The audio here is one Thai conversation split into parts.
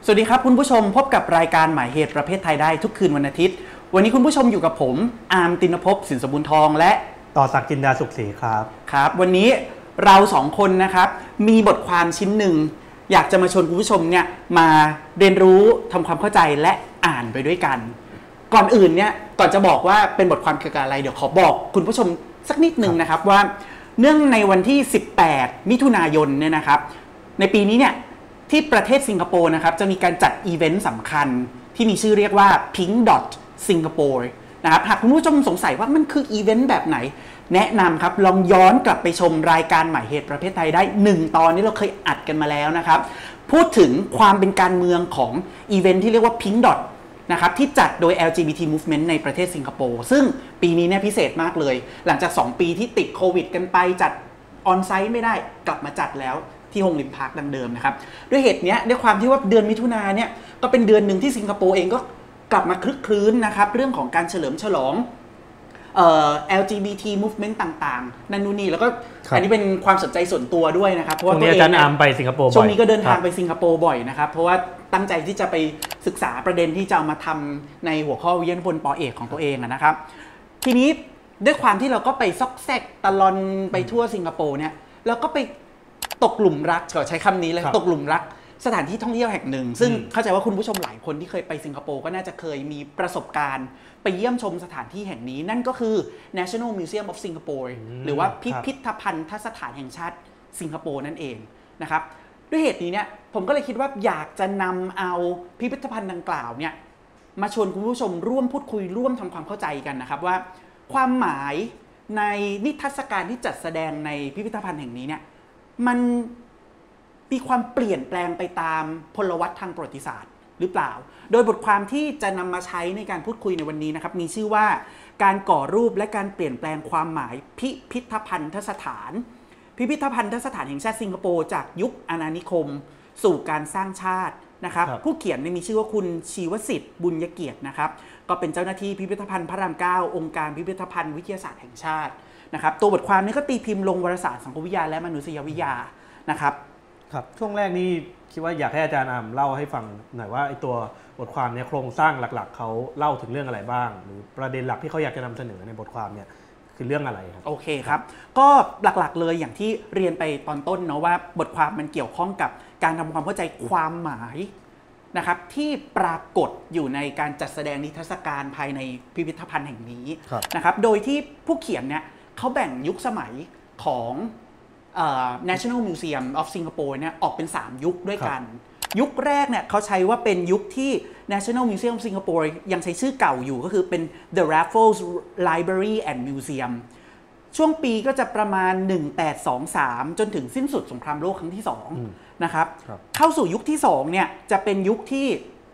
สวัสดีครับคุณผู้ชมพบกับรายการหมายเหตุประเภทไทยได้ทุกคืนวันอาทิตย์วันนี้คุณผู้ชมอยู่กับผมอาร์มตินภพสินสมบูรณ์ทองและต่อศักดิ์จินดาสุขศรีครับครับวันนี้เราสองคนนะครับมีบทความชิ้นหนึ่งอยากจะมาชวนคุณผู้ชมเนี่ยมาเรียนรู้ทำความเข้าใจและอ่านไปด้วยกันก่อนอื่นเนี่ยก่อนจะบอกว่าเป็นบทความเกี่ยวกับอะไรเดี๋ยวขอบอกคุณผู้ชมสักนิดนึงนะครับว่าเนื่องในวันที่18มิถุนายนเนี่ยนะครับในปีนี้เนี่ยที่ประเทศสิงคโปร์นะครับจะมีการจัดอีเวนต์สำคัญที่มีชื่อเรียกว่า Pink Dot Singapore นะครับหากคุณผู้ชมสงสัยว่ามันคืออีเวนต์แบบไหนแนะนำครับลองย้อนกลับไปชมรายการหมายเหตุประเภทไทยได้1ตอนนี้เราเคยอัดกันมาแล้วนะครับพูดถึงความเป็นการเมืองของอีเวนต์ที่เรียกว่า Pink Dot นะครับที่จัดโดย LGBT Movement ในประเทศสิงคโปร์ซึ่งปีนี้เนี่ยพิเศษมากเลยหลังจาก2ปีที่ติดโควิดกันไปจัดออนไซต์ไม่ได้กลับมาจัดแล้วที่โฮงริมพาร์คดังเดิมนะครับด้วยเหตุนี้ด้วยความที่ว่าเดือนมิถุนายนเนี่ยก็เป็นเดือนหนึ่งที่สิงคโปร์เองก็กลับมาคลึกคลื้นนะครับเรื่องของการเฉลิมฉลองLGBT movement ต่างๆนั่นนู่นนี่แล้วก็อันนี้เป็นความสนใจส่วนตัวด้วยนะครับเพราะว่าตัวเองอาจารย์อาร์มไปสิงคโปร์บ่อยช่วงนี้ก็เดินทางไปสิงคโปร์บ่อยนะครับเพราะว่าตั้งใจที่จะไปศึกษาประเด็นที่จะเอามาทำในหัวข้อวิทยานิพนธ์ป.เอกของตัวเองนะครับทีนี้ด้วยความที่เราก็ไปซอกแซกตะลอนไปทั่วสิงคโปร์เนี่ยเราก็ไปตกหลุมรักขอใช้คำนี้เลยตกหลุมรักสถานที่ท่องเที่ยวแห่งหนึ่งซึ่งเข้าใจว่าคุณผู้ชมหลายคนที่เคยไปสิงคโปร์ก็น่าจะเคยมีประสบการณ์ไปเยี่ยมชมสถานที่แห่งนี้นั่นก็คือ National Museum of Singapore หรือว่าพิพิธภัณฑสถานแห่งชาติสิงคโปร์นั่นเองนะครับด้วยเหตุนี้เนี่ยผมก็เลยคิดว่าอยากจะนำเอาพิพิธภัณฑ์ดังกล่าวเนี่ยมาชวนคุณผู้ชมร่วมพูดคุยร่วมทำความเข้าใจกันนะครับว่าความหมายในนิทรรศการที่จัดแสดงในพิพิธภัณฑ์แห่งนี้เนี่ยมันมีความเปลี่ยนแปลงไปตามพลวัตทางประวัติศาสตร์หรือเปล่าโดยบทความที่จะนำมาใช้ในการพูดคุยในวันนี้นะครับมีชื่อว่าการก่อรูปและการเปลี่ยนแปลงความหมายพิพิธภัณฑสถานพิพิธภัณฑสถานแห่งชาติสิงคโปร์จากยุคอาณานิคมสู่การสร้างชาตินะครับผู้เขียนมีชื่อว่าคุณชีวสิทธิ์บุญยเกียรตินะครับก็เป็นเจ้าหน้าที่พิพิธภัณฑ์พระราม9องค์การพิพิธภัณฑ์วิทยาศาสตร์แห่งชาตินะครับตัวบทความนี้ก็ตีพิมพ์ลงวารสารสังคมวิทยาและมนุษยวิทยานะครับครับช่วงแรกนี่คิดว่าอยากให้อาจารย์อาร์มเล่าให้ฟังหน่อยว่าไอ้ตัวบทความเนี่ยโครงสร้างหลักๆเขาเล่าถึงเรื่องอะไรบ้างหรือประเด็นหลักที่เขาอยากจะนำเสนอในบทความเนี่ยคือเรื่องอะไรครับโอเคครับก็หลักๆเลยอย่างที่เรียนไปตอนต้นเนาะว่าบทความมันเกี่ยวข้องกับการทำความเข้าใจความหมายนะครับที่ปรากฏอยู่ในการจัดแสดงนิทรรศการภายในพิพิธภัณฑ์แห่งนี้นะครับโดยที่ผู้เขียนเนี่ยเขาแบ่งยุคสมัยของNational Museum of Singapore เนี่ยออกเป็น3ยุคด้วยกันยุคแรกเนี่ยเขาใช้ว่าเป็นยุคที่ National Museum of Singapore ยังใช้ชื่อเก่าอยู่ก็คือเป็น The Raffles Library and Museum ช่วงปีก็จะประมาณ1823จนถึงสิ้นสุดสงครามโลกครั้งที่2นะครับเข้าสู่ยุคที่2เนี่ยจะเป็นยุคที่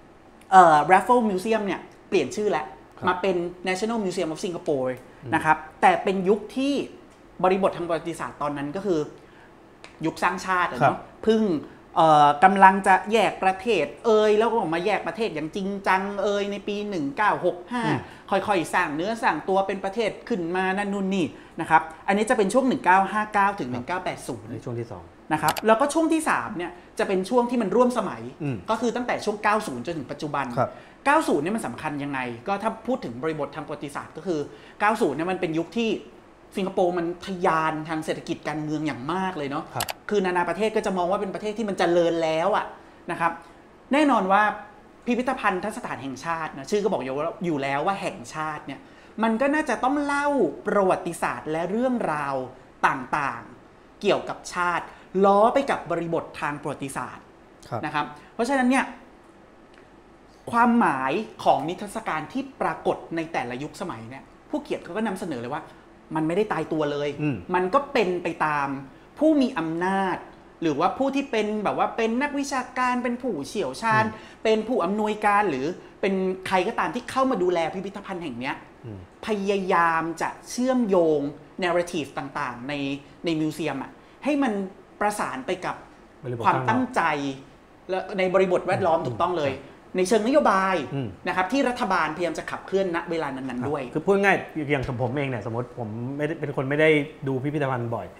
Raffles Museum เนี่ยเปลี่ยนชื่อแล้วมาเป็น National Museum of Singapore นะครับแต่เป็นยุคที่บริบททางประวัติศาสตร์ตอนนั้นก็คือยุคสร้างชาติเนาะพึ่งกำลังจะแยกประเทศแล้วก็ออกมาแยกประเทศอย่างจริงจังในปี1965ค่อยๆสร้างเนื้อสร้างตัวเป็นประเทศขึ้นมานั่นนู่นนี่นะครับอันนี้จะเป็นช่วง1959ถึง1980 ในช่วงที่2 นะครับแล้วก็ช่วงที่3เนี่ยจะเป็นช่วงที่มันร่วมสมัยก็คือตั้งแต่ช่วง90จนถึงปัจจุบัน90เนี่ยมันสำคัญยังไงก็ถ้าพูดถึงบริบททางประวัติศาสตร์ก็คือ90เนี่ยมันเป็นยุคที่สิงคโปร์มันทะยานทางเศรษฐกิจการเมืองอย่างมากเลยเนาะคือนานาประเทศก็จะมองว่าเป็นประเทศที่มันเจริญแล้วนะครับแน่นอนว่าพิพิธภัณฑสถานแห่งชาตินะชื่อก็บอกอยู่แล้วว่าแห่งชาติเนี่ยมันก็น่าจะต้องเล่าประวัติศาสตร์และเรื่องราวต่างๆเกี่ยวกับชาติล้อไปกับบริบททางประวัติศาสตร์นะครับเพราะฉะนั้นเนี่ยความหมายของนิทรรศการที่ปรากฏในแต่ละยุคสมัยเนี่ยผู้เขียนเขาก็นำเสนอเลยว่ามันไม่ได้ตายตัวเลยมันก็เป็นไปตามผู้มีอำนาจหรือว่าผู้ที่เป็นแบบว่าเป็นนักวิชาการเป็นผู้เชี่ยวชาญเป็นผู้อำนวยการหรือเป็นใครก็ตามที่เข้ามาดูแลพิพิธภัณฑ์แห่งนี้พยายามจะเชื่อมโยง narrative ต่างๆในมิวเซียมให้มันประสานไปกับความตั้งใจและในบริบทแวดล้อมถูกต้องเลยในเชิงนโยบายนะครับที่รัฐบาลพยายามจะขับเคลื่อนณเวลานั้นๆด้วยคือพูดง่ายอย่างผมเองเนี่ยสมมติผมไม่ได้เป็นคนไม่ได้ดูพิพิธภัณฑ์บ่อย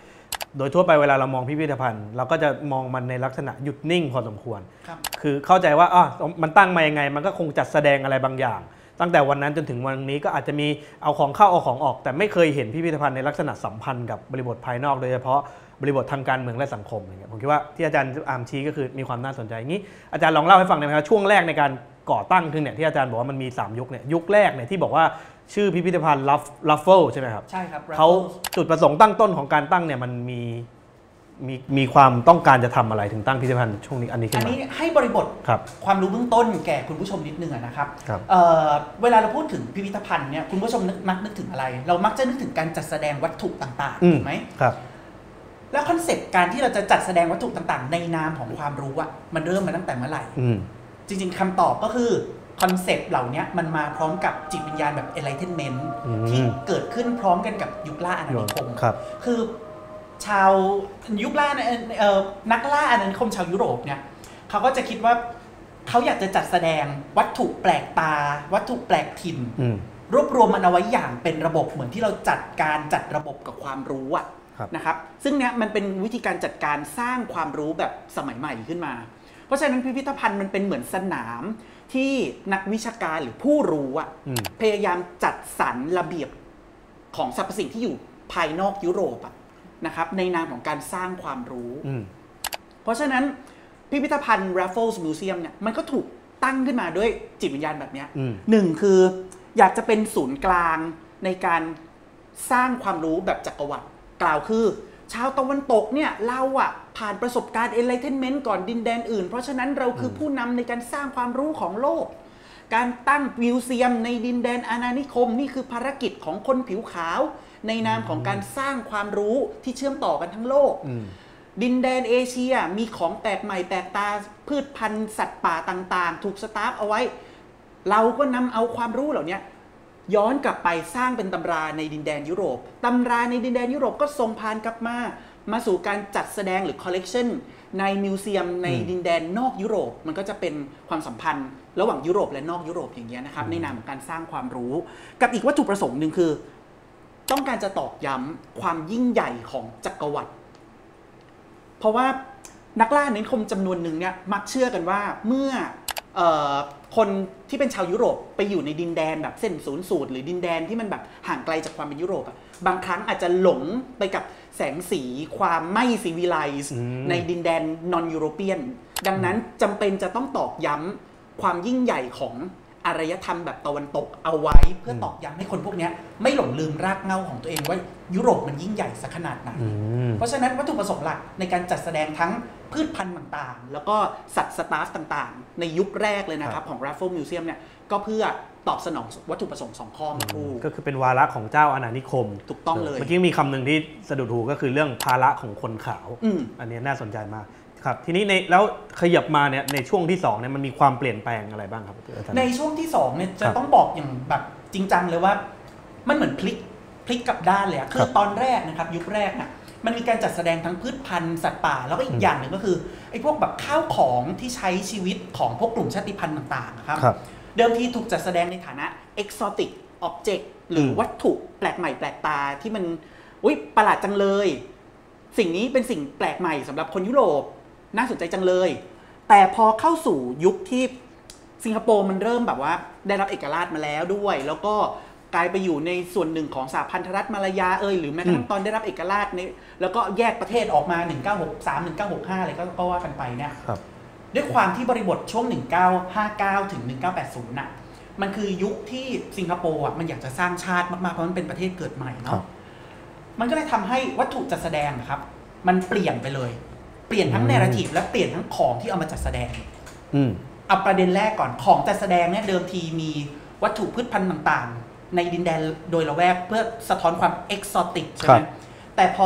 โดยทั่วไปเวลาเรามองพิพิธภัณฑ์เราก็จะมองมันในลักษณะหยุดนิ่งพอสมควรคือเข้าใจว่ามันตั้งมายังไงมันก็คงจัดแสดงอะไรบางอย่างตั้งแต่วันนั้นจนถึงวันนี้ก็อาจจะมีเอาของเข้าเอาของออกแต่ไม่เคยเห็นพิพิธภัณฑ์ในลักษณะสัมพันธ์กับบริบทภายนอกโดยเฉพาะบริบททางการเมืองและสังคมอย่างเงี้ยผมคิดว่าที่อาจารย์อามชี้ก็คือมีความน่าสนใจงี้อาจารย์ลองเล่าให้ฟังได้ไหมครับช่วงแรกในการก่อตั้งขึ้นเนี่ยที่อาจารย์บอกว่ามันมี3ยุคเนี่ยยุคแรกเนี่ยที่บอกว่าชื่อพิพิธภัณฑ์ลัฟเฟิลใช่ไหมครับใช่ครับเขาจุดประสงค์ตั้งต้นของการตั้งเนี่ยมันมีความต้องการจะทำอะไรถึงตั้งพิพิธภัณฑ์ช่วงนี้อันนี้ขึ้นมาอันนี้ให้บริบทความรู้เบื้องต้นแก่คุณผู้ชมนิดนึงนะครับเวลาเราพูดถึงพิพิธภัณฑ์เนี่ยคุณผู้ชมมักนึกถึงอะไรเรามักจะนึกถึงการจัดแสดงวัตถุต่างๆถูกไหมครับแล้วคอนเซปต์การที่เราจะจัดแสดงวัตถุต่างๆในนามของความรู้อะมันเริ่มมาตั้งแต่เมื่อไหร่จริงๆคำตอบก็คือคอนเซปต์เหล่านี้มันมาพร้อมกับจิตวิญญาณแบบ enlightenment ที่เกิดขึ้นพร้อมกันกับยุคล่าอาณานิคมคือชาวยุคล่านักล่าอาณานิคมชาวยุโรปเนี่ยเขาก็จะคิดว่าเขาอยากจะจัดแสดงวัตถุแปลกตาวัตถุแปลกถิ่นรวบรวมมันเอาไว้อย่างเป็นระบบเหมือนที่เราจัดระบบกับความรู้อะนะครับซึ่งเนี้ยมันเป็นวิธีการจัดการสร้างความรู้แบบสมัยใหม่ขึ้นมาเพราะฉะนั้นพิพิธภัณฑ์มันเป็นเหมือนสนามที่นักวิชาการหรือผู้รู้อะพยายามจัดสรรระเบียบของสรรพสิ่งที่อยู่ภายนอกยุโรปอะนะครับในนามของการสร้างความรู้เพราะฉะนั้นพิพิธภัณฑ์ Raffles Museum เนี่ยมันก็ถูกตั้งขึ้นมาด้วยจิตวิญญาณแบบนี้หนึ่งคืออยากจะเป็นศูนย์กลางในการสร้างความรู้แบบจักรวรรดิกล่าวคือชาวตะวันตกเนี่ยเราอะผ่านประสบการณ์ enlightenment ก่อนดินแดนอื่นเพราะฉะนั้นเราคือผู้นำในการสร้างความรู้ของโลกการตั้งมิวเซียมในดินแดนอาณานิคมนี่คือภารกิจของคนผิวขาวในนามของการสร้างความรู้ที่เชื่อมต่อกันทั้งโลกดินแดนเอเชียมีของแปลกใหม่แปลกตาพืชพันธุ์สัตว์ป่าต่างๆถูกสตาร์ฟเอาไว้เราก็นำเอาความรู้เหล่านี้ย้อนกลับไปสร้างเป็นตำราในดินแดนยุโรปตำราในดินแดนยุโรปก็ส่งผ่านกลับมาสู่การจัดแสดงหรือคอลเลกชันในมิวเซียมในดินแดนนอกยุโรปมันก็จะเป็นความสัมพันธ์ระหว่างยุโรปและนอกยุโรปอย่างเงี้ยนะครับในนามของการสร้างความรู้กับอีกวัตถุประสงค์หนึ่งคือต้องการจะตอกย้ำความยิ่งใหญ่ของจักรวรรดิเพราะว่านักล่าอาณานิคมจำนวนหนึ่งเนี่ยมักเชื่อกันว่าเมื่อคนที่เป็นชาวยุโรปไปอยู่ในดินแดนแบบเส้นศูนย์สูตรหรือดินแดนที่มันแบบห่างไกลจากความเป็นยุโรปบางครั้งอาจจะหลงไปกับแสงสีความไม่ซีวิไลซ์ในดินแดนนอนยุโรเปียนดังนั้นจำเป็นจะต้องตอกย้ำความยิ่งใหญ่ของอารยธรรมแบบตะวันตกเอาไว้เพื่อตอกย้ำให้คนพวกนี้ไม่หลงลืมรากเหง้าของตัวเองว่ายุโรปมันยิ่งใหญ่สักขนาดไหนเพราะฉะนั้นวัตถุประสงค์หลักในการจัดแสดงทั้งพืชพันธุ์ต่างๆแล้วก็สัตว์สตาฟต่างๆในยุคแรกเลยนะครับของ Raffles Museum เนี่ยก็เพื่อตอบสนองวัตถุประสงค์2ข้อมาคู่ก็คือเป็นวาระของเจ้าอาณานิคมถูกต้องเลยเมื่อกี้มีคำหนึ่งที่สะดุดหูก็คือเรื่องภาระของคนขาวอันนี้น่าสนใจมากครับทีนี้แล้วขยับมาเนี่ยในช่วงที่2เนี่ยมันมีความเปลี่ยนแปลงอะไรบ้างครับในช่วงที่2เนี่ยจะต้องบอกอย่างแบบจริงจังเลยว่ามันเหมือนพลิกกลับด้านเลยคือตอนแรกนะครับยุคแรกน่ะมันมีการจัดแสดงทั้งพืชพันธุ์สัตว์ป่าแล้วก็อีกอย่างหนึ่งก็คือไอ้พวกแบบข้าวของที่ใช้ชีวิตของพวกกลุ่มชาติพันธุ์ต่างๆครับเดิมทีถูกจัดแสดงในฐานะ exotic object หรือวัตถุแปลกใหม่แปลกตาที่มันประหลาดจังเลยสิ่งนี้เป็นสิ่งแปลกใหม่สำหรับคนยุโรปน่าสนใจจังเลยแต่พอเข้าสู่ยุคที่สิงคโปร์มันเริ่มแบบว่าได้รับเอกราชมาแล้วด้วยแล้วก็กลายไปอยู่ในส่วนหนึ่งของสหพันธรัฐมาลายาหรือแม้กระทั่งตอนได้รับเอกราชในแล้วก็แยกประเทศออกมา1963 1965อะไรก็ว่ากันไปเนี่ยด้วยความที่บริบทช่วง1959ถึง1980น่ะมันคือยุคที่สิงคโปร์มันอยากจะสร้างชาติมากๆเพราะมันเป็นประเทศเกิดใหม่เนาะมันก็เลยทำให้วัตถุจัดแสดงครับมันเปลี่ยนไปเลยเปลี่ยนทั้งเนเรทีฟและเปลี่ยนทั้งของที่เอามาจัดแสดงเอาประเด็นแรกก่อนของจัดแสดงเนี่ยเดิมทีมีวัตถุพืชพันธุ์ต่างๆในดินแดนโดยละแวกเพื่อสะท้อนความเอกโซติกใช่ไหมแต่พอ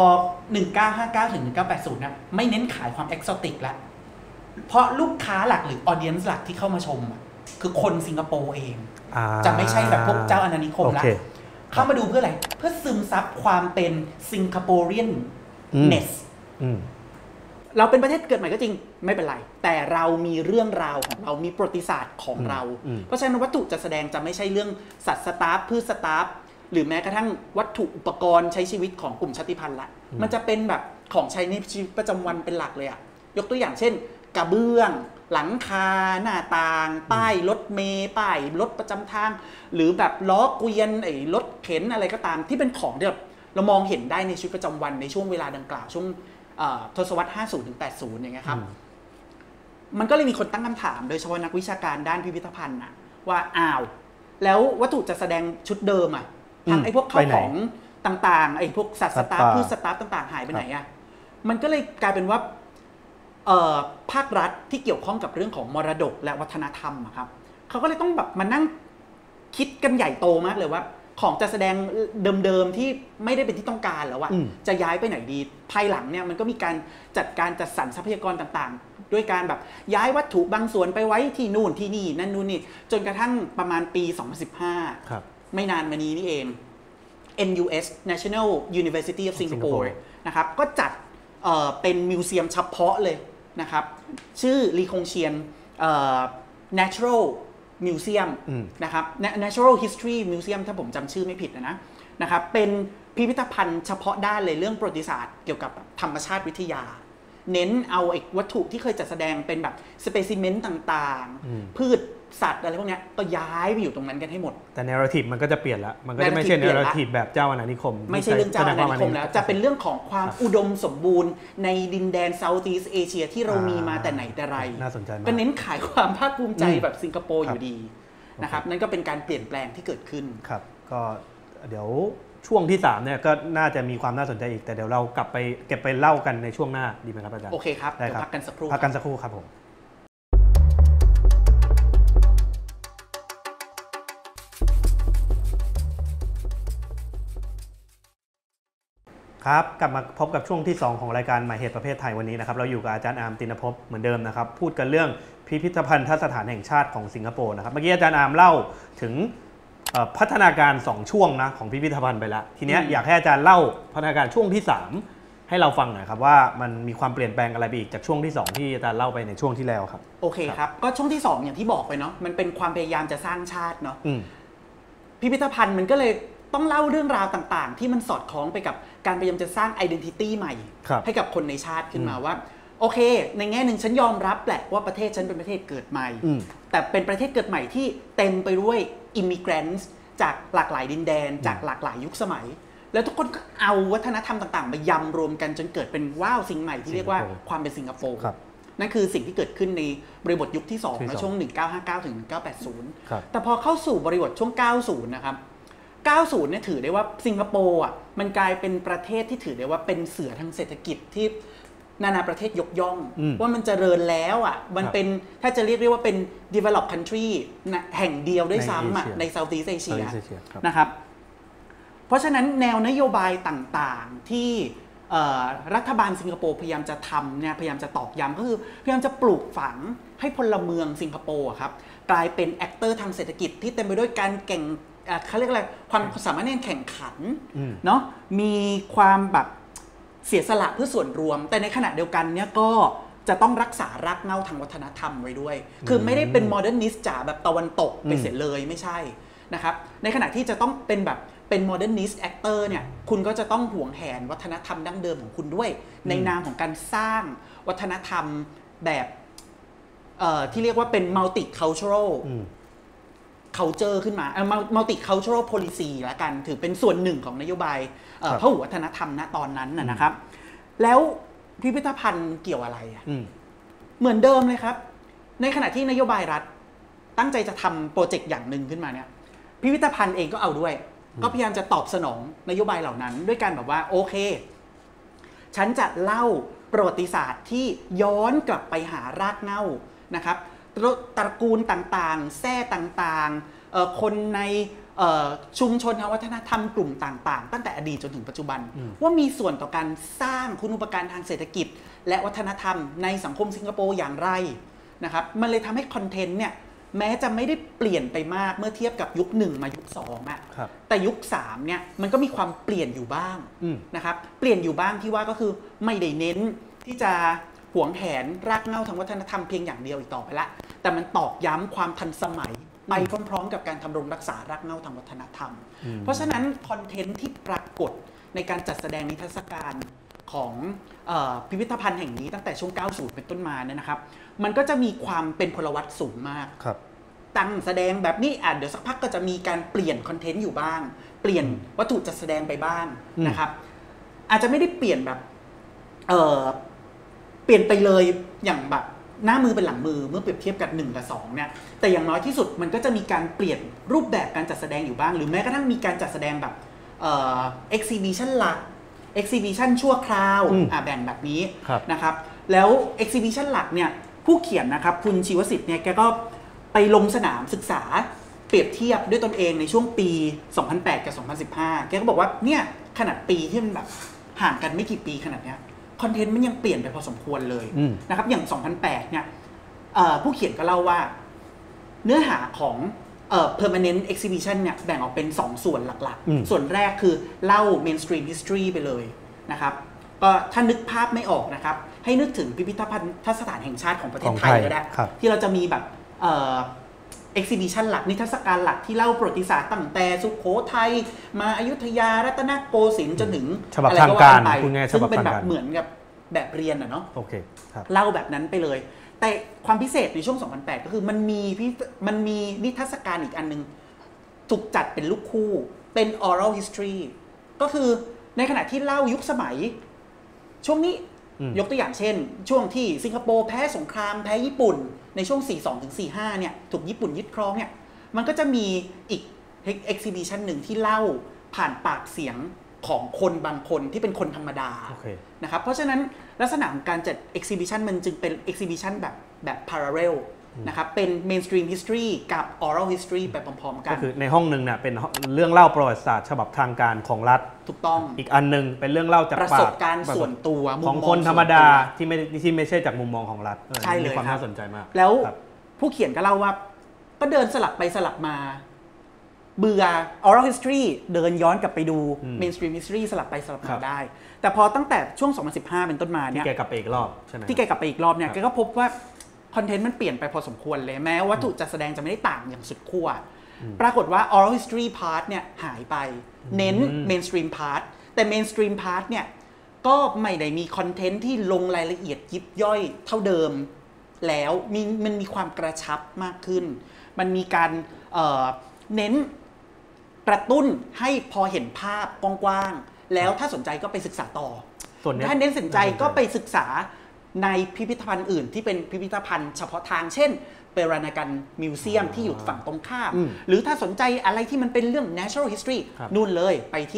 1959ถึง1980นะไม่เน้นขายความเอกโซติกแล้วเพราะลูกค้าหลักหรือออเดียนส์หลักที่เข้ามาชมคือคนสิงคโปร์เองจะไม่ใช่แบบพวกเจ้าอาณานิคมละเข้ามาดูเพื่ออะไรเพื่อซึมซับความเป็นสิงคโปเรียนเนสเราเป็นประเทศเกิดใหม่ก็จริงไม่เป็นไรแต่เรามีเรื่องราวของเรามีประวัติศาสตร์ของเราเพราะฉะนั้นวัตถุจัดแสดงจะไม่ใช่เรื่องสัตว์สตาฟพืชสตาฟหรือแม้กระทั่งวัตถุอุปกรณ์ใช้ชีวิตของกลุ่มชาติพันธุ์ละมันจะเป็นแบบของใช้ในชีวิตประจำวันเป็นหลักเลยอะยกตัวอย่างเช่นกระเบื้องหลังคาหน้าต่างป้ายรถเมล์ป้ายรถประจำทางหรือแบบล้อเกวียนไอ้รถเข็นอะไรก็ตามที่เป็นของที่เรามองเห็นได้ในชีวิตประจำวันในช่วงเวลาดังกล่าวช่วงทศวรรษ 50 ถึง 80 อย่างเงี้ยครับมันก็เลยมีคนตั้งคำถามโดยเฉพาะนักวิชาการด้านพิพิธภัณฑ์ว่าอ้าวแล้ววัตถุจัดแสดงชุดเดิมทั้งไอ้พวกข้าวของต่างๆไอ้พวกสัตว์สตาร์พืชสตาร์ต่างๆหายไปไหนมันก็เลยกลายเป็นว่าภาครัฐที่เกี่ยวข้องกับเรื่องของมรดกและวัฒนธรรมครับเขาก็เลยต้องแบบมานั่งคิดกันใหญ่โตมากเลยว่าของจัดแสดงเดิมๆที่ไม่ได้เป็นที่ต้องการแล้วจะย้ายไปไหนดีภายหลังเนี่ยมันก็มีการจัดการจัดสรรทรัพยากรต่างๆด้วยการแบบย้ายวัตถุบางส่วนไปไว้ที่นู่นที่นี่นั่นนู่นนี่จนกระทั่งประมาณปี 2015 ไม่นานมานี้นี่เอง NUS National University of Singapore นะครับก็จัดเป็นมิวเซียมเฉพาะเลยนะครับชื่อลีคงเชียนNatural Museum นะครับ Natural History Museum ถ้าผมจำชื่อไม่ผิดนะครับเป็นพิพิธภัณฑ์เฉพาะด้านเลยเรื่องประวัติศาสตร์เกี่ยวกับธรรมชาติวิทยาเน้นเอาวัตถุที่เคยจัดแสดงเป็นแบบสเปซิเมนต์ต่างๆพืชสัตว์อะไรพวกนี้ก็ย้ายไปอยู่ตรงนั้นกันให้หมดแต่ narrative มันก็จะเปลี่ยนละมันก็จะไม่ใช่ narrative แบบเจ้าอาณานิคมไม่ใช่เรื่องเจ้าอาณานิคมแล้วจะเป็นเรื่องของความอุดมสมบูรณ์ในดินแดน Southeast Asia ที่เรามีมาแต่ไหนแต่ไรน่าสนใจมากก็เน้นขายความภาคภูมิใจแบบสิงคโปร์อยู่ดีนะครับนั่นก็เป็นการเปลี่ยนแปลงที่เกิดขึ้นครับก็เดี๋ยวช่วงที่3เนี่ยก็น่าจะมีความน่าสนใจอีกแต่เดี๋ยวเรากลับไปเก็บไปเล่ากันในช่วงหน้าดีไหมครับอาจารย์โอเคครับเดี๋ยวพักกันสักครู่ครับผมครับกลับมาพบกับช่วงที่2ของรายการหมายเหตุประเภทไทยวันนี้นะครับเราอยู่กับอาจารย์อาร์มตินภพเหมือนเดิมนะครับพูดกันเรื่องพิพิธภัณฑ์สถานแห่งชาติของสิงคโปร์นะครับเมื่อกี้อาจารย์อาร์มเล่าถึงพัฒนาการ2ช่วงนะของพิพิธภัณฑ์ไปแล้วทีนี้อยากให้อาจารย์เล่าพัฒนาการช่วงที่3ให้เราฟังหน่อยครับว่ามันมีความเปลี่ยนแปลงอะไรไปอีกจากช่วงที่2ที่อาจารย์เล่าไปในช่วงที่แล้วครับโอเคครับก็ช่วงที่2อย่างที่บอกไปเนาะมันเป็นความพยายามจะสร้างชาติเนาะพิพิธภัณฑ์มันก็เลยต้องเล่าเรื่องราวต่างๆที่มันสอดคล้องไปกับการพยายามจะสร้าง identity ใหม่ให้กับคนในชาติขึ้นมาว่าโอเคในแง่หนึ่งฉันยอมรับแหละว่าประเทศฉันเป็นประเทศเกิดใหม่แต่เป็นประเทศเกิดใหม่ที่เต็มไปด้วย immigrants จากหลากหลายดินแดนจากหลากหลายยุคสมัยแล้วทุกคนก็เอาวัฒนธรรมต่างๆมายำรวมกันจนเกิดเป็นว้าวสิ่งใหม่ที่เรียกว่าความเป็นสิงคโปร์นั่นคือสิ่งที่เกิดขึ้นในบริบทยุคที่2ในช่วง1959ถึง1980แต่พอเข้าสู่บริบทช่วง90นะครับ90เนี่ยถือได้ว่าสิงคโปร์มันกลายเป็นประเทศที่ถือได้ว่าเป็นเสือทางเศรษฐกิจที่นานาประเทศยกย่องว่ามันเจริญแล้วมันเป็นถ้าจะเรียกว่าเป็น developed country แห่งเดียวด้วยซ้ำใน Southeast Asia นะครับเพราะฉะนั้นแนวนโยบายต่างๆที่รัฐบาลสิงคโปร์พยายามจะทำเนี่ยพยายามจะตอกย้ำก็คือพยายามจะปลูกฝังให้พลเมืองสิงคโปร์ครับกลายเป็นแอคเตอร์ทางเศรษฐกิจที่เต็มไปด้วยการเก่งเขาเรียกอะไรความสามารถในแข่งขันเนาะมีความแบบเสียสละเพื่อส่วนรวมแต่ในขณะเดียวกันเนี่ยก็จะต้องรักษารากเหง้าทางวัฒนธรรมไว้ด้วยคือไม่ได้เป็นโมเดิร์นนิสต์จ๋าแบบตะวันตกไปเสียเลยไม่ใช่นะครับในขณะที่จะต้องเป็นแบบเป็นโมเดิร์นนิสต์แอคเตอร์เนี่ยคุณก็จะต้องหวงแหนวัฒนธรรมดั้งเดิมของคุณด้วยในนามของการสร้างวัฒนธรรมแบบที่เรียกว่าเป็น multicultural culture ขึ้นมา multicultural policy ละกันถือเป็นส่วนหนึ่งของนโยบายพหุวัฒนธรรมณตอนนั้นนะครับแล้วพิพิธภัณฑ์เกี่ยวอะไรเหมือนเดิมเลยครับในขณะที่นโยบายรัฐตั้งใจจะทำโปรเจกต์อย่างหนึ่งขึ้นมาเนี่ยพิพิธภัณฑ์เองก็เอาด้วยก็พยายามจะตอบสนองนโยบายเหล่านั้นด้วยการแบบว่าโอเคฉันจะเล่าประวัติศาสตร์ที่ย้อนกลับไปหารากเหง้านะครับตระกูลต่างๆแท้ต่างๆคนในชุมชนทางวัฒนธรรมกลุ่มต่างๆตั้งแต่อดีตจนถึงปัจจุบันว่ามีส่วนต่อการสร้างคุณูปการทางเศรษฐกิจและวัฒนธรรมในสังคมสิงคโปร์อย่างไรนะครับมันเลยทำให้คอนเทนต์เนี่ยแม้จะไม่ได้เปลี่ยนไปมากเมื่อเทียบกับยุค1มายุค2แต่ยุค3เนี่ยมันก็มีความเปลี่ยนอยู่บ้างนะครับเปลี่ยนอยู่บ้างที่ว่าก็คือไม่ได้เน้นที่จะหวงแหนรากเหง้าทางวัฒนธรรมเพียงอย่างเดียวอีกต่อไปละแต่มันตอกย้ำความทันสมัยไปพร้อมๆกับการทำรงรักษารากเหง้าทางวัฒนธรรมเพราะฉะนั้นคอนเทนต์ที่ปรากฏในการจัดแสดงนิทรรศการขของพิพิธภัณฑ์แห่งนี้ตั้งแต่ช่วง 90 เป็นต้นมาเนี่ยนะครับมันก็จะมีความเป็นพลวัตสูงมากตั้งแสดงแบบนี้เดี๋ยวสักพักก็จะมีการเปลี่ยนคอนเทนต์อยู่บ้างเปลี่ยนวัตถุจัดแสดงไปบ้างนะครับอาจจะไม่ได้เปลี่ยนแบบเปลี่ยนไปเลยอย่างแบบหน้ามือเป็นหลังมือเมื่อเปรียบเทียบกับ1กับ2เนี่ยแต่อย่างน้อยที่สุดมันก็จะมีการเปลี่ยนรูปแบบการจัดแสดงอยู่บ้างหรือแม้กระทั่งมีการจัดแสดงแบบexhibition หลัก exhibition ชั่วคราวแบ่งแบบนี้นะครับแล้ว exhibition หลักเนี่ยผู้เขียนนะครับคุณชีวสิทธิ์เนี่ยแกก็ไปลงสนามศึกษาเปรียบเทียบด้วยตนเองในช่วงปี 2008 กับ 2015 แกก็บอกว่าเนี่ยขนาดปีที่มันแบบห่างกันไม่กี่ปีขนาดเนี้ยคอนเทนต์มันยังเปลี่ยนไปพอสมควรเลยนะครับอย่าง 2008 เนี่ยผู้เขียนก็เล่าว่าเนื้อหาของpermanent exhibition เนี่ยแบ่งออกเป็น 2 ส่วนหลักๆส่วนแรกคือเล่า mainstream history ไปเลยนะครับก็ถ้านึกภาพไม่ออกนะครับให้นึกถึงพิพิธภัณฑ์สถานแห่งชาติของประเทศไทยก็ได้ที่เราจะมีแบบexhibition หลักนิทรรศการหลักที่เล่าประวัติศาสตร์ตั้งแต่สุโขทัยมาอยุธยารัตนโกสินทร์จนถึงอะไรก็ว่าไปซึ่งเป็นแบบเหมือนกับแบบเรียนเนาะเล่าแบบนั้นไปเลยแต่ความพิเศษในช่วง 2008 ก็คือมันมีนิทรรศการอีกอันนึงถูกจัดเป็นลูกคู่เป็น oral history ก็คือในขณะที่เล่ายุคสมัยช่วงนี้ยกตัวอย่างเช่นช่วงที่สิงคโปร์แพ้สงครามแพ้ญี่ปุ่นในช่วง 42 ถึง 45 เนี่ยถูกญี่ปุ่นยึดครองเนี่ยมันก็จะมีอีก exhibition หนึ่งที่เล่าผ่านปากเสียงของคนบางคนที่เป็นคนธรรมดานะครับเพราะฉะนั้นลักษณะของการจัด exhibition มันจึงเป็น exhibition แบบ parallel นะครับเป็น mainstream history กับ oral history ไปพร้อมๆกันก็คือในห้องหนึ่งเนี่ยเป็นเรื่องเล่าประวัติศาสตร์ฉบับทางการของรัฐถูกต้องอีกอันนึงเป็นเรื่องเล่าจากประสบการณ์ส่วนตัวของคนธรรมดาที่ไม่ใช่จากมุมมองของรัฐใช่เลยมีความน่าสนใจมากแล้วผู้เขียนก็เล่าว่าก็เดินสลับไปสลับมาเบื่อ oral history เดินย้อนกลับไปดู mainstream history สลับไปสลับมาได้แต่พอตั้งแต่ช่วง 2015 เป็นต้นมาเนี่ยที่แกกลับไปอีกรอบใช่ไหมที่แกกลับไปอีกรอบเนี่ยแกก็พบว่าคอนเทนต์มันเปลี่ยนไปพอสมควรเลยแม้วัตถุจัดแสดงจะไม่ได้ต่างอย่างสุดขั้วปรากฏว่า oral history part เนี่ยหายไปเน้น mainstream part แต่ mainstream part เนี่ยก็ไม่ได้มีคอนเทนต์ที่ลงรายละเอียดยิบย่อยเท่าเดิมแล้วมันมีความกระชับมากขึ้นมันมีการเน้นกระตุ้นให้พอเห็นภาพกว้างๆแล้วถ้าสนใจก็ไปศึกษาต่อถ้าเน้นสนใจก็ไปศึกษาในพิพิธภัณฑ์อื่นที่เป็นพิพิธภัณฑ์เฉพาะทางเช่นเปรานากันมิวเซียมที่อยู่ฝั่งตรงข้ามหรือถ้าสนใจอะไรที่มันเป็นเรื่อง natural history นู่นเลยไปที่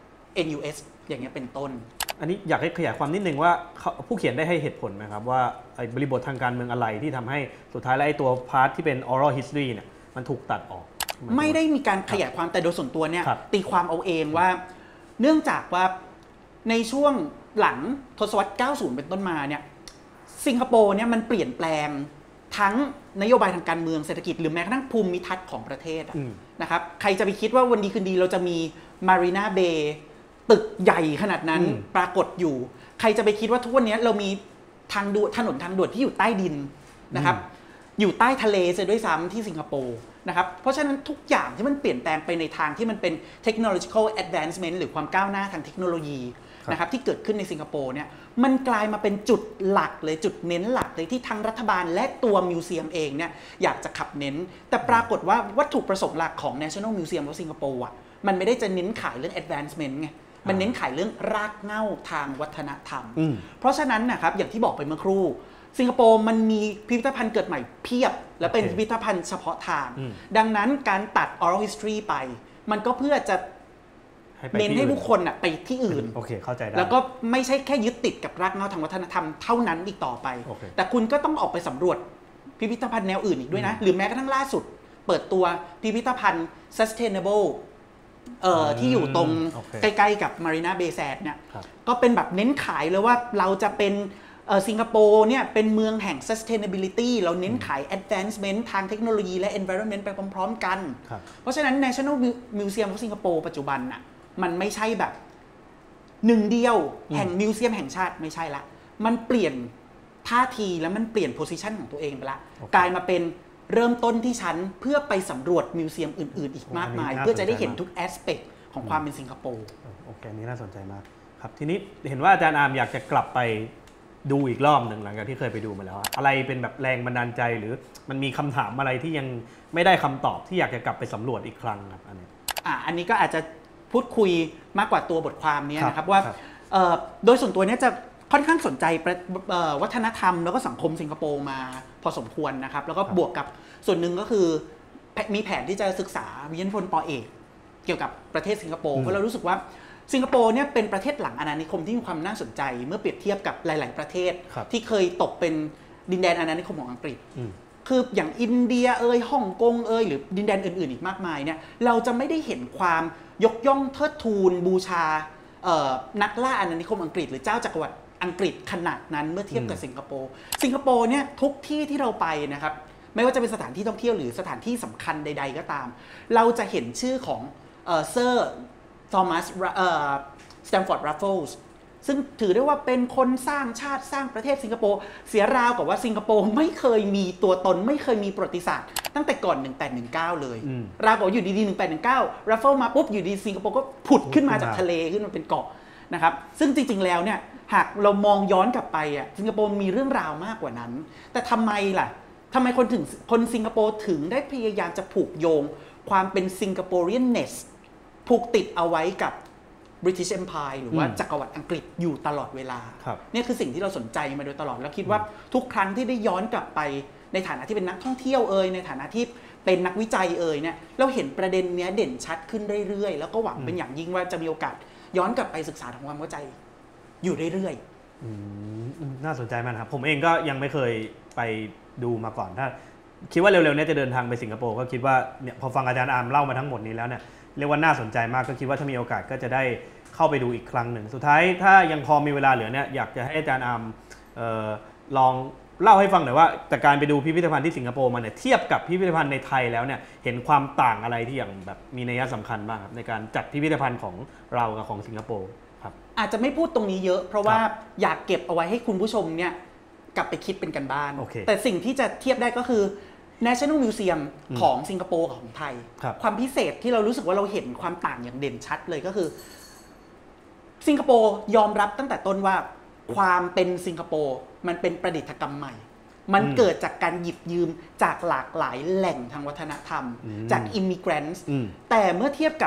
NUS อย่างเงี้ยเป็นต้นอันนี้อยากให้ขยายความนิดนึงว่าผู้เขียนได้ให้เหตุผลไหมครับว่าบริบททางการเมืองอะไรที่ทำให้สุดท้ายแล้วไอ้ตัวพาร์ทที่เป็น oral history เนี่ยมันถูกตัดออกไม่ได้มีการขยายความแต่โดยส่วนตัวเนี่ยตีความเอาเองว่าเนื่องจากว่าในช่วงหลังทศวรรษ 90 เป็นต้นมาเนี่ยสิงคโปร์เนี่ยมันเปลี่ยนแปลงทั้งนโยบายทางการเมืองเศรษฐกิจหรือแม้กระทั่งภูมิทัศน์ของประเทศนะครับใครจะไปคิดว่าวันดีคืนดีเราจะมีมารีนาเบย์ตึกใหญ่ขนาดนั้นปรากฏอยู่ใครจะไปคิดว่าทุกวันนี้เรามีถนนทางด่วนที่อยู่ใต้ดินนะครับอยู่ใต้ทะเลซะด้วยซ้ำที่สิงคโปร์นะครับเพราะฉะนั้นทุกอย่างที่มันเปลี่ยนแปลงไปในทางที่มันเป็น technological advancement หรือความก้าวหน้าทางเทคโนโลยีนะครับที่เกิดขึ้นในสิงคโปร์เนี่ยมันกลายมาเป็นจุดหลักเลยจุดเน้นหลักเลยที่ทั้งรัฐบาลและตัวมิวเซียมเองเนี่ยอยากจะขับเน้นแต่ปรากฏว่าวัตถุประสงค์หลักของ National Museum of Singapore อ่ะมันไม่ได้จะเน้นขายเรื่อง advancement ไงมันเน้นขายเรื่องรากเหง้าทางวัฒนธรรมเพราะฉะนั้นนะครับอย่างที่บอกไปเมื่อครู่สิงคโปร์มันมีพิพิธภัณฑ์เกิดใหม่เพียบและเป็นพิพิธภัณฑ์เฉพาะทางดังนั้นการตัด oral history ไปมันก็เพื่อจะเน้นให้ผู้คนไปที่อื่นเข้าใจได้แล้วก็ไม่ใช่แค่ยึดติดกับรากเหง้าทางวัฒนธรรมเท่านั้นอีกต่อไปแต่คุณก็ต้องออกไปสำรวจพิพิธภัณฑ์แนวอื่นอีกด้วยนะหรือแม้กระทั่งล่าสุดเปิดตัวพิพิธภัณฑ์ sustainable ที่อยู่ตรงใกล้ๆกับ Marina Bay Sands เนี่ยก็เป็นแบบเน้นขายเลยว่าเราจะเป็นสิงคโปร์เนี่ยเป็นเมืองแห่ง sustainability เราเน้นขาย advancement ทางเทคโนโลยีและ environment ไปพร้อมๆกันเพราะฉะนั้น National Museum of Singapore ปัจจุบันน่ะมันไม่ใช่แบบหนึ่งเดียวแห่งมิวเซียมแห่งชาติไม่ใช่ละมันเปลี่ยนท่าทีแล้วมันเปลี่ยน position ของตัวเองไปละกลายมาเป็นเริ่มต้นที่ชั้นเพื่อไปสำรวจมิวเซียมอื่นๆอีกมากมายเพื่อจะได้เห็นทุก aspect ของความเป็นสิงคโปร์โอเคนี้น่าสนใจมากครับทีนี้เห็นว่าอาจารย์อาร์มอยากจะกลับไปดูอีกรอบหนึ่งหลังจากที่เคยไปดูมาแล้วอะไรเป็นแบบแรงบันดาลใจหรือมันมีคำถามอะไรที่ยังไม่ได้คำตอบที่อยากจะกลับไปสำรวจอีกครั้งครับอันนี้ก็อาจจะพูดคุยมากกว่าตัวบทความนี้นะครับว่าโดยส่วนตัวนี้จะค่อนข้างสนใจวัฒนธรรมแล้วก็สังคมสิงคโปร์มาพอสมควรนะครับแล้วก็บวกกับส่วนหนึ่งก็คือมีแผนที่จะศึกษาวิทยานิพนธ์ป.เอกเกี่ยวกับประเทศสิงคโปร์เพราะเรารู้สึกว่าสิงคโปร์เนี่ยเป็นประเทศหลังอาณานิคมที่มีความน่าสนใจเมื่อเปรียบเทียบกับหลายๆประเทศที่เคยตกเป็นดินแดนอาณานิคมของอังกฤษคืออย่างอินเดียฮ่องกงหรือดินแดนอื่นๆอีกมากมายเนี่ยเราจะไม่ได้เห็นความยกย่องเทิดทูนบูชานักล่าอาณานิคมอังกฤษหรือเจ้าจักรวรรดิอังกฤษขนาดนั้นเมื่อเทียบกับสิงคโปร์เนี่ยทุกที่ที่เราไปนะครับไม่ว่าจะเป็นสถานที่ท่องเที่ยวหรือสถานที่สำคัญใดๆก็ตามเราจะเห็นชื่อของเซอร์ทอมัสสแตมฟอร์ด รัฟเฟิลส์ซึ่งถือได้ว่าเป็นคนสร้างชาติสร้างประเทศสิงคโปร์เสียราวกับว่าสิงคโปร์ไม่เคยมีตัวตนไม่เคยมีประวัติศาสตร์ตั้งแต่ก่อน1819เลยราวกับอยู่ดีๆ1819 รัฟเฟิลมาปุ๊บอยู่ดีสิงคโปร์ก็ผุดขึ้นมาจากทะเลขึ้นมาเป็นเกาะนะครับซึ่งจริงๆแล้วเนี่ยหากเรามองย้อนกลับไปสิงคโปร์มีเรื่องราวมากกว่านั้นแต่ทำไมคนสิงคโปร์ถึงได้พยายามจะผูกโยงความเป็นซิงคโปเรียนเนสผูกติดเอาไว้กับ British Empire หรือว่าจักรวรรดิอังกฤษอยู่ตลอดเวลานี่คือสิ่งที่เราสนใจมาโดยตลอดแล้วคิดว่าทุกครั้งที่ได้ย้อนกลับไปในฐานะที่เป็นนักท่องเที่ยวในฐานะที่เป็นนักวิจัยเนี่ยเราเห็นประเด็นนี้เด่นชัดขึ้นเรื่อยๆแล้วก็หวังเป็นอย่างยิ่งว่าจะมีโอกาสย้อนกลับไปศึกษาทำความเข้าใจอยู่เรื่อยๆน่าสนใจมากครับผมเองก็ยังไม่เคยไปดูมาก่อนถ้าคิดว่าเร็วๆนี้จะเดินทางไปสิงคโปร์ก็คิดว่าเนี่ยพอฟังอาจารย์อาร์มเล่ามาทั้งหมดนี้แล้วเนี่ยเรียกว่าน่าสนใจมากก็คิดว่าถ้ามีโอกาสก็จะได้เข้าไปดูอีกครั้งหนึ่งสุดท้ายถ้ายังพอมีเวลาเหลือเนี่ยอยากจะให้อาจารย์อาร์มลองเล่าให้ฟังหน่อยว่าจากการไปดูพิพิธภัณฑ์ที่สิงคโปร์มาเนี่ยเทียบกับพิพิธภัณฑ์ในไทยแล้วเนี่ยเห็นความต่างอะไรที่อย่างแบบมีนัยสำคัญบ้างครับในการจัดพิพิธภัณฑ์ของเรากับของสิงคโปร์ครับอาจจะไม่พูดตรงนี้เยอะเพราะว่าอยากเก็บเอาไว้ให้คุณผู้ชมเนี่ยกลับไปคิดเป็นกันบ้านแต่สิ่งที่จะเทียบได้ก็คือ National Museum ของสิงคโปร์กับของไทยความพิเศษที่เรารู้สึกว่าเราเห็นความต่างอย่างเด่นชัดเลยก็คือสิงคโปร์ยอมรับตั้งแต่ต้นว่าความเป็นสิงคโปร์มันเป็นประดิษฐกรรมใหม่มันเกิดจากการหยิบยืมจากหลากหลายแหล่งทางวัฒนธรรมจาก immigrants แต่เมื่อเทียบกับ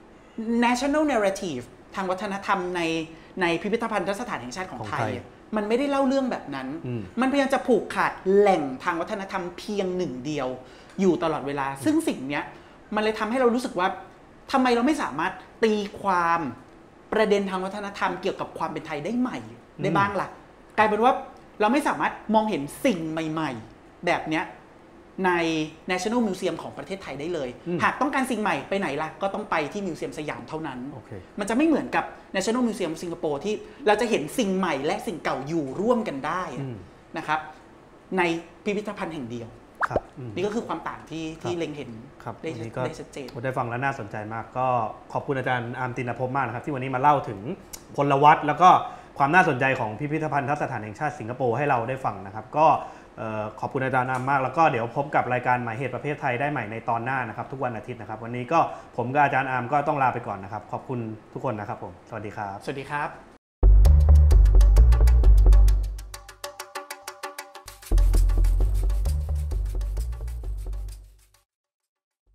national narrative ทางวัฒนธรรมในพิพิธภัณฑสถานแห่งชาติของไทยมันไม่ได้เล่าเรื่องแบบนั้นมันพยายามจะผูกขาดแหล่งทางวัฒนธรรมเพียงหนึ่งเดียวอยู่ตลอดเวลาซึ่งสิ่งนี้มันเลยทำให้เรารู้สึกว่าทำไมเราไม่สามารถตีความประเด็นทางวัฒนธรรมเกี่ยวกับความเป็นไทยได้ใหม่ได้บ้างล่ะกลายเป็นว่าเราไม่สามารถมองเห็นสิ่งใหม่ๆแบบนี้ใน National Museum ของประเทศไทยได้เลยหากต้องการสิ่งใหม่ไปไหนล่ะก็ต้องไปที่มิวเซียมสยามเท่านั้น มันจะไม่เหมือนกับ National Museum สิงคโปร์ที่เราจะเห็นสิ่งใหม่และสิ่งเก่าอยู่ร่วมกันได้นะครับในพิพิธภัณฑ์แห่งเดียวนี่ก็คือความต่างที่เล็งเห็นได้ชัดเจนได้ฟังแล้วน่าสนใจมากก็ขอบคุณอาจารย์อาร์มตินภพมากนะครับที่วันนี้มาเล่าถึงพลวัตแล้วก็ความน่าสนใจของพิพิธภัณฑสถานแห่งชาติสิงคโปร์ให้เราได้ฟังนะครับก็ขอบคุณอาจารย์อาร์มมากแล้วก็เดี๋ยวพบกับรายการหมายเหตุประเภทไทยได้ใหม่ในตอนหน้านะครับทุกวันอาทิตย์นะครับวันนี้ก็ผมกับอาจารย์อาร์มก็ต้องลาไปก่อนนะครับขอบคุณทุกคนนะครับผมสวัสดีครับสวัสดีครับ